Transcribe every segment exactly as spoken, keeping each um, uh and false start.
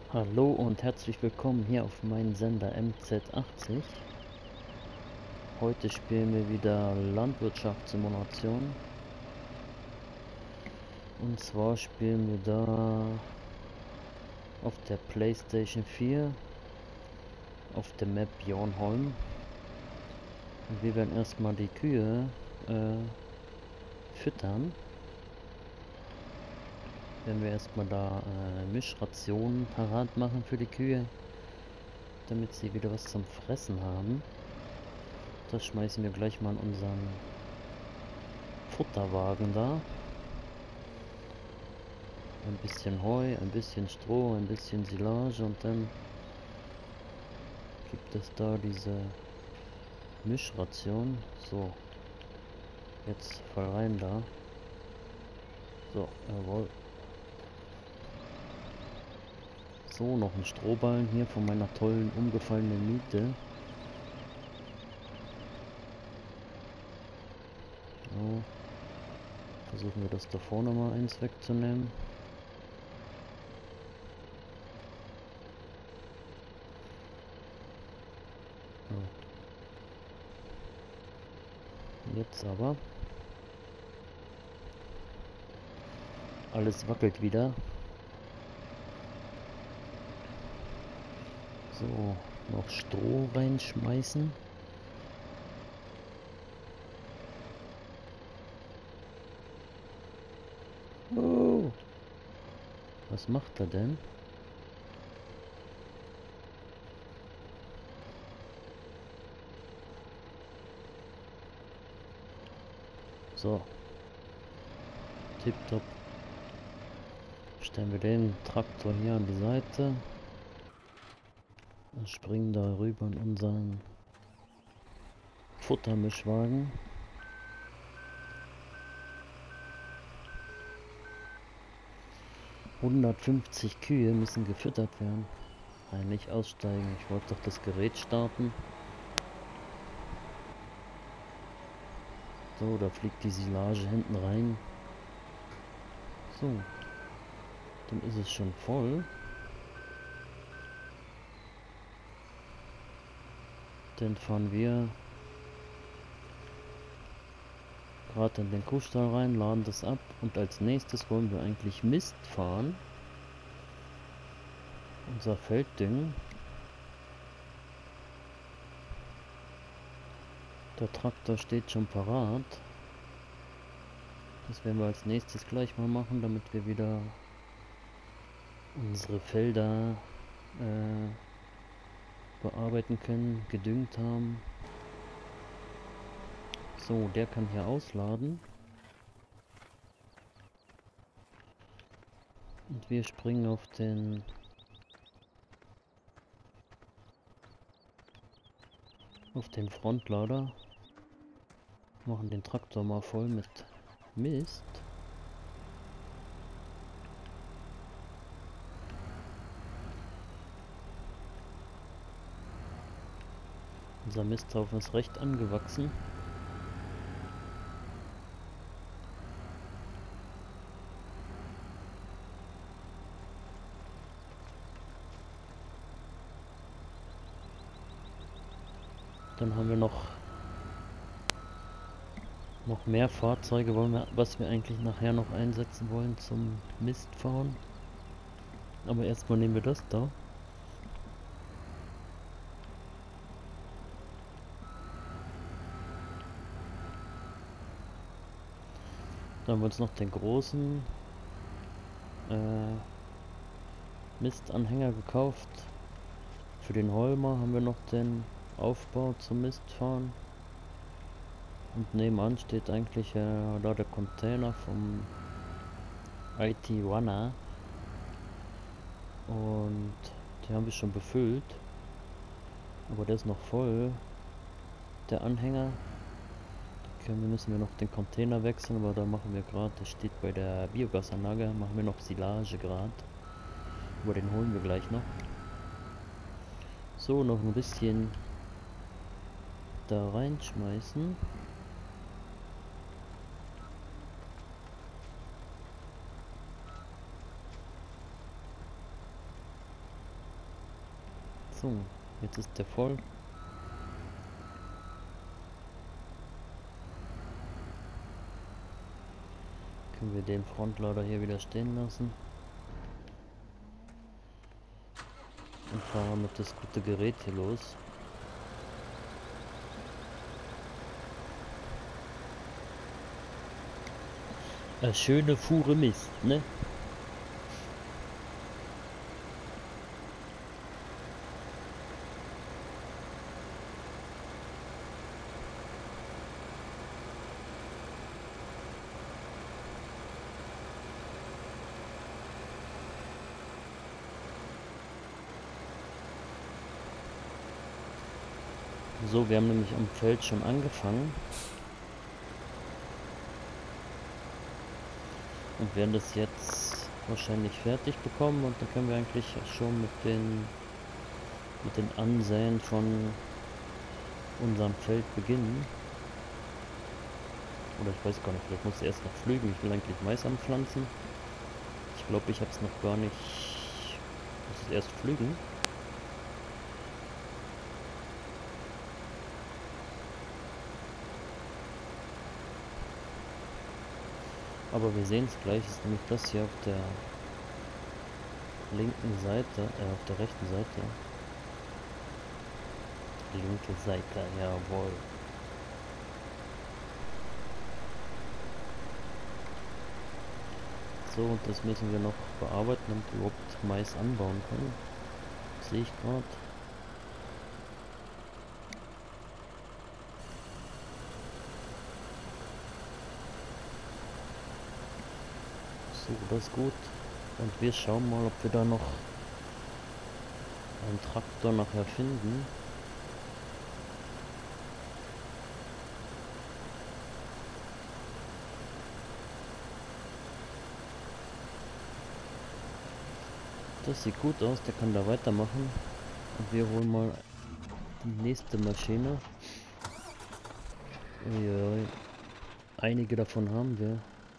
Hallo und herzlich willkommen hier auf meinem Sender M Z achtzig. Heute spielen wir wieder Landwirtschaftssimulation. Und zwar spielen wir da auf der PlayStation vier auf der Map Björnholm. Und wir werden erstmal die Kühe äh, füttern. Wenn wir erstmal da äh, Mischrationen parat machen für die Kühe, damit sie wieder was zum Fressen haben. Das schmeißen wir gleich mal in unseren Futterwagen da. Ein bisschen Heu, ein bisschen Stroh, ein bisschen Silage und dann gibt es da diese Mischration. So, jetzt fall rein da. So, jawohl. So, noch ein Strohballen hier von meiner tollen umgefallenen Miete. So, versuchen wir das da vorne mal eins wegzunehmen. Jetzt aber. Alles wackelt wieder. So, noch Stroh reinschmeißen. Oh. Was macht er denn? So. Tipptopp. Stellen wir den Traktor hier an die Seite. Und springen da rüber in unseren Futtermischwagen. hundertfünfzig Kühe müssen gefüttert werden. Nein, nicht aussteigen. Ich wollte doch das Gerät starten. So, da fliegt die Silage hinten rein. So. Dann ist es schon voll. Dann fahren wir gerade in den Kuhstall rein, laden das ab und als nächstes wollen wir eigentlich Mist fahren. Unser Feld düngen. Der Traktor steht schon parat. Das werden wir als nächstes gleich mal machen, damit wir wieder unsere Felder äh, bearbeiten können, gedüngt haben. So, der kann hier ausladen. Und wir springen auf den auf den Frontlader. Machen den Traktor mal voll mit Mist. Unser Misthaufen ist recht angewachsen. Dann haben wir noch noch mehr Fahrzeuge, wollen wir, was wir eigentlich nachher noch einsetzen wollen zum Mistfahren. Aber erstmal nehmen wir das da. Dann haben wir uns noch den großen äh, Mistanhänger gekauft. Für den Holmer haben wir noch den Aufbau zum Mistfahren. Und nebenan steht eigentlich äh, da der Container vom I T Runner. Und die haben wir schon befüllt. Aber der ist noch voll. Der Anhänger. Können wir, müssen wir noch den Container wechseln, aber da machen wir gerade, das steht bei der Biogasanlage, machen wir noch Silage gerade. Aber den holen wir gleich noch. So, noch ein bisschen da reinschmeißen. So, jetzt ist der voll. Können wir den Frontlader hier wieder stehen lassen. Und fahren mit das gute Gerät hier los. Eine schöne Fuhre Mist, ne? So, wir haben nämlich am Feld schon angefangen. Und werden das jetzt wahrscheinlich fertig bekommen und dann können wir eigentlich schon mit den mit den Ansäen von unserem Feld beginnen. Oder ich weiß gar nicht, vielleicht muss ich erst noch pflügen. Ich will eigentlich Mais anpflanzen. Ich glaube, ich habe es noch gar nicht. Ich muss es erst pflügen. Aber wir sehen es gleich, ist nämlich das hier auf der linken Seite, äh, auf der rechten Seite. Linke Seite, jawohl. So, und das müssen wir noch bearbeiten, damit wir überhaupt Mais anbauen können. Das sehe ich gerade. So, das ist gut. Und wir schauen mal, ob wir da noch einen Traktor nachher finden. Das sieht gut aus, der kann da weitermachen. Und wir holen mal die nächste Maschine. Uiui. Einige davon haben wir.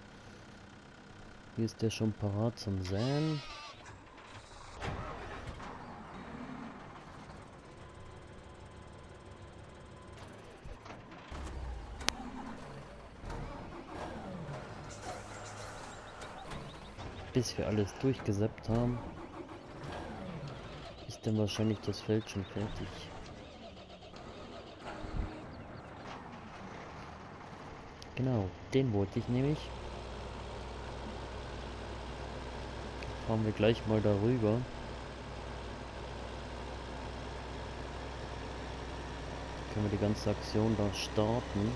Hier ist der schon parat zum Säen. Bis wir alles durchgesappt haben, ist dann wahrscheinlich das Feld schon fertig. Genau, den wollte ich nämlich. Fahren wir gleich mal darüber. Können wir die ganze Aktion da starten.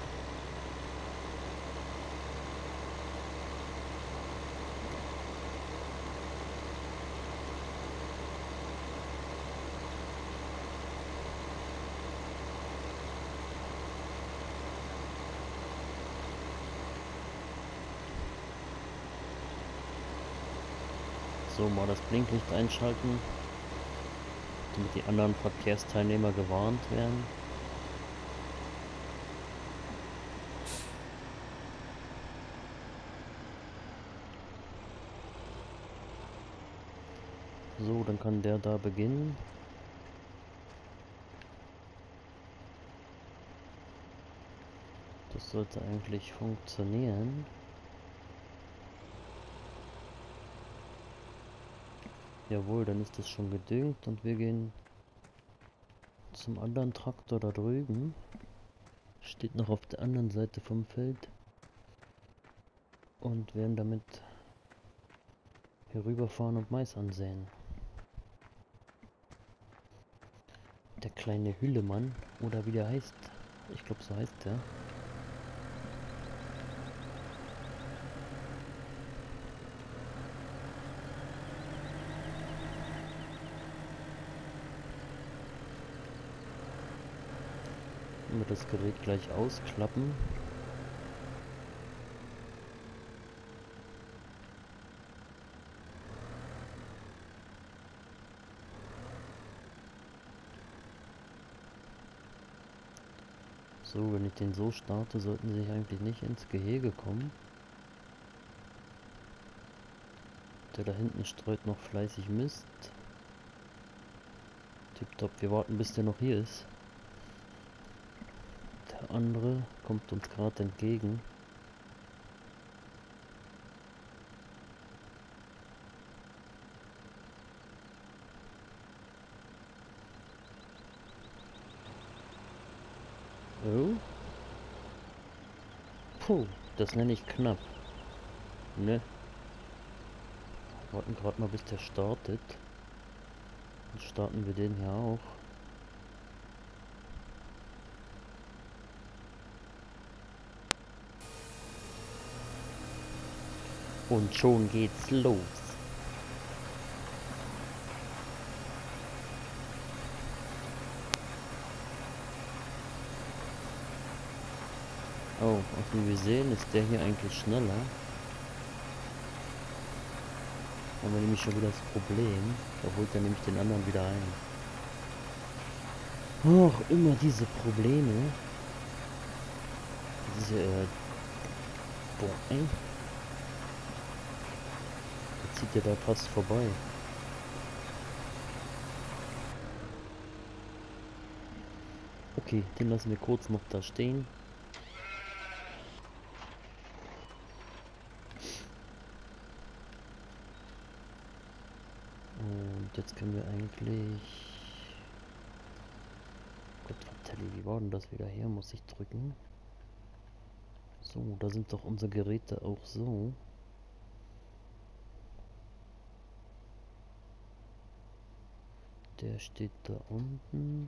So, mal das Blinklicht einschalten, damit die anderen Verkehrsteilnehmer gewarnt werden. So, dann kann der da beginnen. Das sollte eigentlich funktionieren. Jawohl, dann ist das schon gedüngt und wir gehen zum anderen Traktor da drüben. Steht noch auf der anderen Seite vom Feld. Und werden damit hier rüberfahren und Mais ansäen. Der kleine Hüllemann, oder wie der heißt. Ich glaube, so heißt der. Wir das Gerät gleich ausklappen. So, wenn ich den so starte, sollten sie eigentlich nicht ins Gehege kommen. Der da hinten streut noch fleißig Mist. Tipptopp, wir warten bis der noch hier ist. Der andere kommt uns gerade entgegen. Oh. Puh, das nenne ich knapp. Ne? Warten gerade mal, bis der startet. Dann starten wir den hier auch. Und schon geht's los. Oh, und wie wir sehen, ist der hier eigentlich schneller. Haben wir nämlich schon wieder das Problem. Da holt er nämlich den anderen wieder ein. Och, immer diese Probleme. Diese, äh... Boah, ey. Jetzt zieht er da fast vorbei. Okay, den lassen wir kurz noch da stehen. Und jetzt können wir eigentlich... Gott, Vertelli, wie war denn das wieder her? Muss ich drücken. So, da sind doch unsere Geräte auch so. Der steht da unten.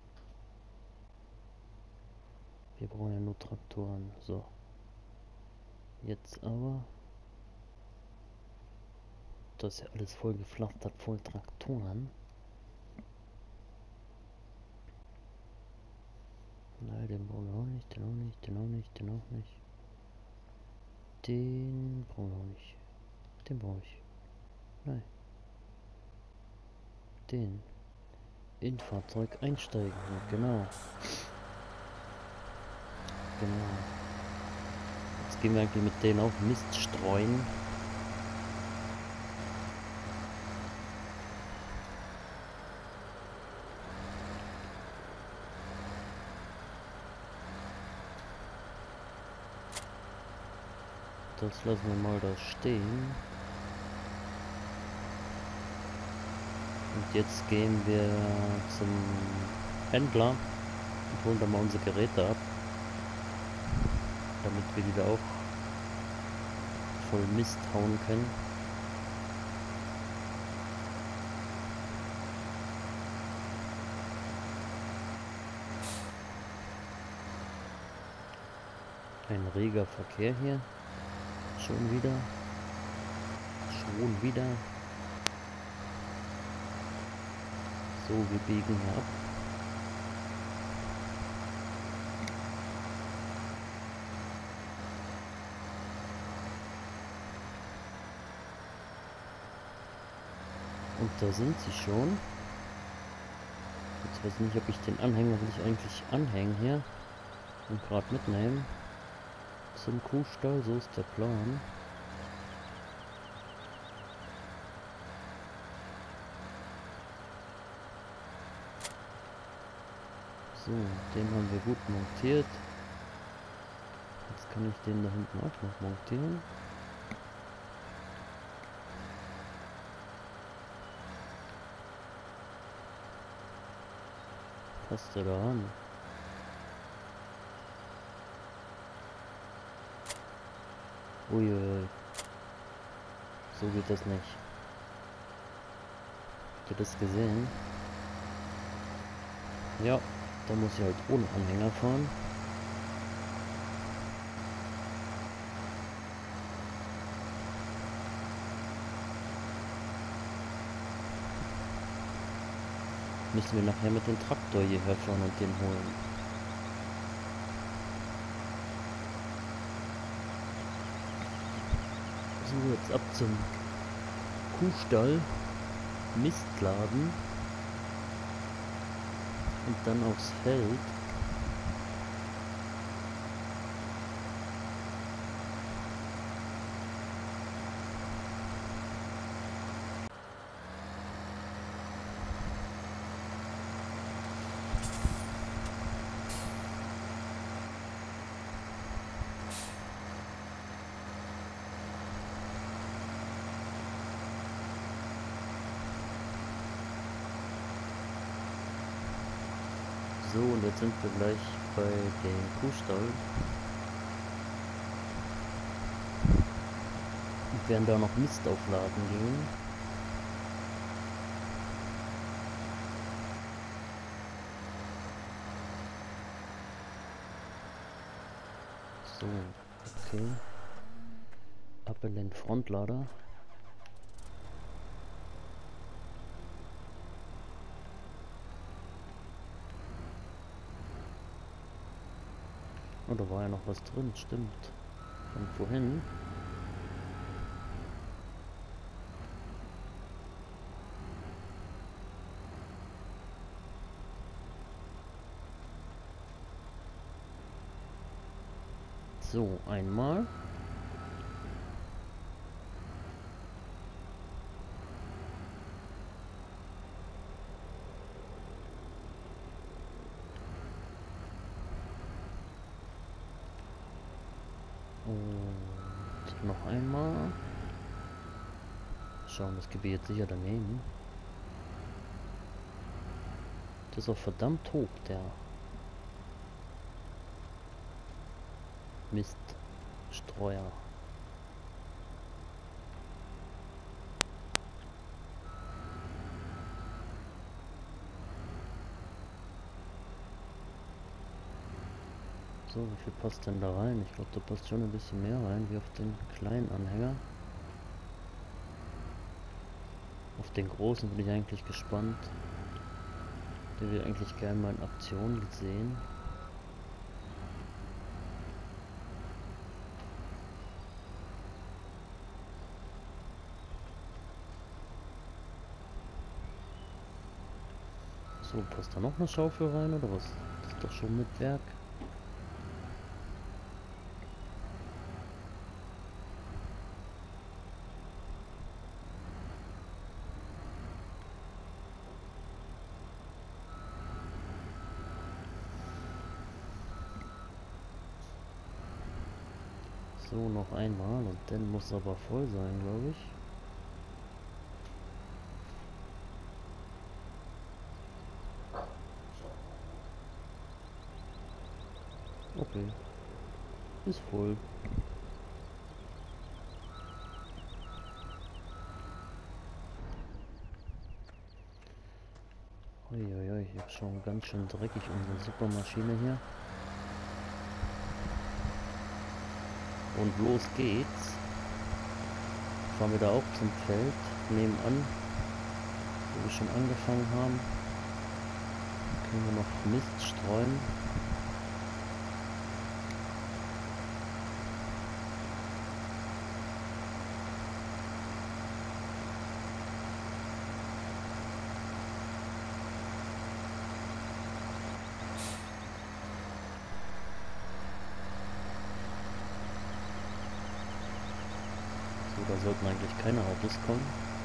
Wir brauchen ja nur Traktoren. So. Jetzt aber. Das ist ja alles voll gepflastert, voll Traktoren. Nein, den brauchen wir auch nicht, den auch nicht, den auch nicht, den auch nicht. Den brauchen wir auch nicht. Den brauche ich. Nein. Den. In Fahrzeug einsteigen. Ja, genau. Genau. Jetzt gehen wir eigentlich mit denen auch Mist streuen. Das lassen wir mal da stehen. Und jetzt gehen wir zum Händler und holen da mal unsere Geräte ab. Damit wir die da auch voll Mist hauen können. Ein reger Verkehr hier. Schon wieder. Schon wieder. So, wir biegen hier ab. Und da sind sie schon. Jetzt weiß ich nicht, ob ich den Anhänger will ich eigentlich anhängen hier. Und gerade mitnehmen. Zum Kuhstall, so ist der Plan. So, den haben wir gut montiert. Jetzt kann ich den da hinten auch noch montieren. Passt er da an? Uiuiui. So geht das nicht. Habt ihr das gesehen? Ja, da muss ich halt ohne Anhänger fahren. Müssen wir nachher mit dem Traktor hierher fahren und den holen. So, jetzt ab zum Kuhstall, Mistladen und dann aufs Feld. So, und jetzt sind wir gleich bei dem Kuhstall. Und werden da noch Mist aufladen gehen. So, okay. Ab in den Frontlader. Oh, da war ja noch was drin, stimmt. Von vorhin. So, einmal. Und noch einmal. Schauen, das Gebiet jetzt sicher daneben. Das ist auch verdammt hoch, der Miststreuer. So, wie viel passt denn da rein? Ich glaube, da passt schon ein bisschen mehr rein, wie auf den kleinen Anhänger. Auf den großen bin ich eigentlich gespannt. Der wird eigentlich gerne mal in Aktion gesehen. So, passt da noch eine Schaufel rein oder was? Das ist doch schon mit Werk. So, noch einmal und dann muss es aber voll sein, glaube ich. Okay, ist voll. Uiuiui, ich habe schon ganz schön dreckig unsere Supermaschine hier. Und los geht's. Fahren wir da auch zum Feld nebenan, wo wir schon angefangen haben. Dann können wir noch Mist streuen. So, da sollten eigentlich keine Autos kommen.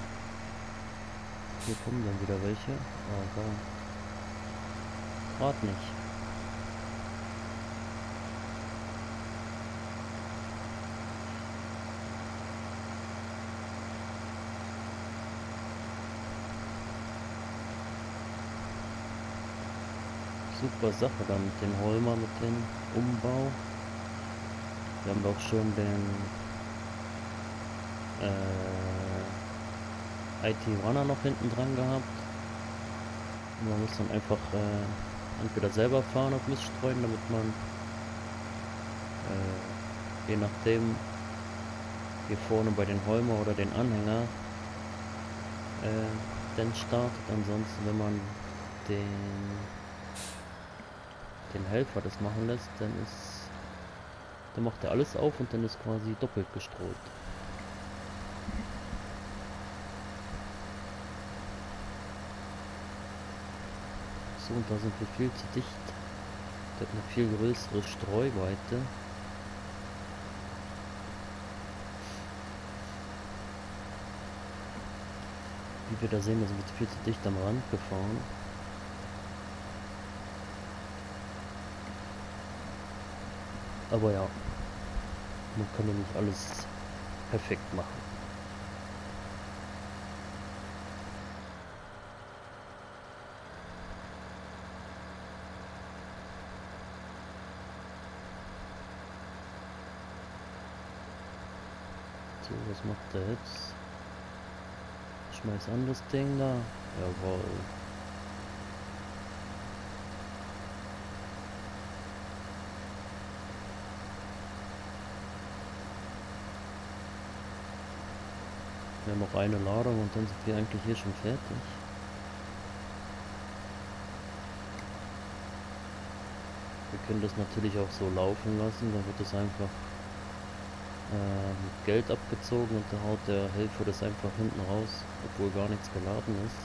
Hier kommen dann wieder welche, aber gerade nicht. Super Sache da mit den Holmer, mit dem Umbau. Wir haben doch schon den äh, I T-Runner noch hinten dran gehabt. Und man muss dann einfach äh, entweder selber fahren und Mist streuen, damit man äh, je nachdem hier vorne bei den Holmer oder den Anhänger äh, dann startet. Ansonsten, wenn man den den Helfer das machen lässt, dann ist dann macht er alles auf und dann ist quasi doppelt gestreut. So, und da sind wir viel zu dicht. Der hat eine viel größere Streuweite. Wie wir da sehen, da sind wir viel zu dicht am Rand gefahren. Aber ja, man kann ja nicht alles perfekt machen. So, was macht der jetzt? Schmeiß an das Ding da. Jawohl. Wir haben noch eine Ladung und dann sind wir eigentlich hier schon fertig. Wir können das natürlich auch so laufen lassen, dann wird es einfach äh, mit Geld abgezogen und dann haut der Helfer das einfach hinten raus, obwohl gar nichts geladen ist.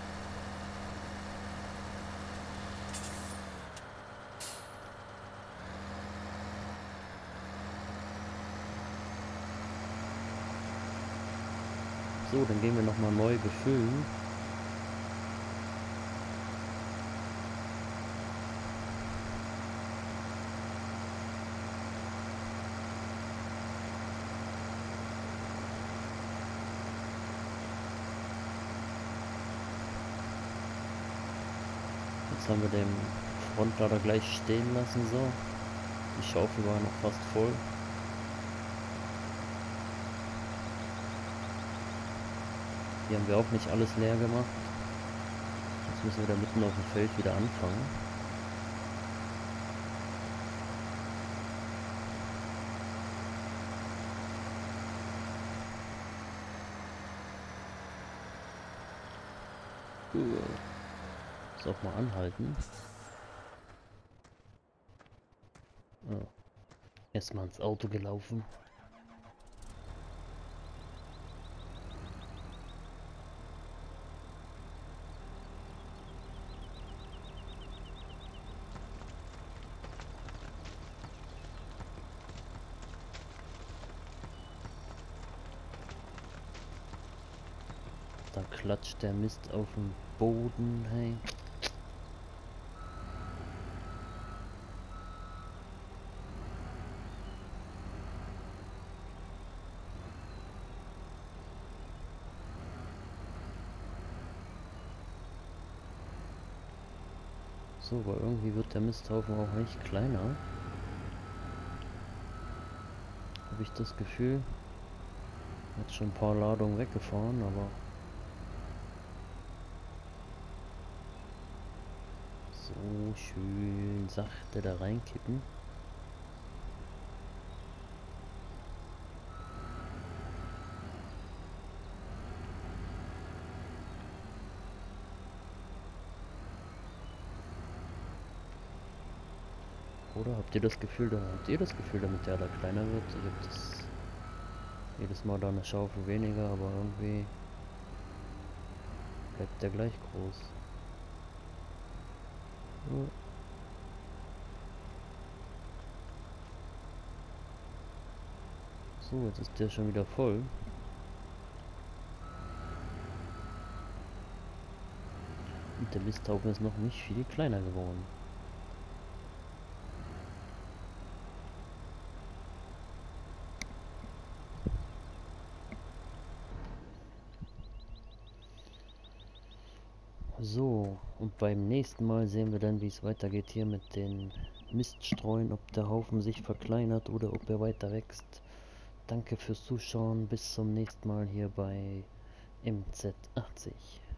So, dann gehen wir nochmal neu befüllen. Jetzt haben wir den Frontlader gleich stehen lassen, so. Die Schaufel war noch fast voll. Hier haben wir auch nicht alles leer gemacht. Jetzt müssen wir da mitten auf dem Feld wieder anfangen. Muss auch mal anhalten. Oh. Erstmal ins Auto gelaufen. Da klatscht der Mist auf den Boden, hey. So, aber irgendwie wird der Misthaufen auch nicht kleiner. Habe ich das Gefühl. Jetzt schon ein paar Ladungen weggefahren, aber so schön sachte da reinkippen. Oder habt ihr das Gefühl, da habt ihr das Gefühl, damit der da kleiner wird? Ich hab das jedes Mal da eine Schaufel weniger, aber irgendwie bleibt der gleich groß. Ja. So, jetzt ist der schon wieder voll. Und der Misthaufen ist noch nicht viel kleiner geworden. So, und beim nächsten Mal sehen wir dann, wie es weitergeht hier mit den Miststreuen, ob der Haufen sich verkleinert oder ob er weiter wächst. Danke fürs Zuschauen, bis zum nächsten Mal hier bei M Z achtzig.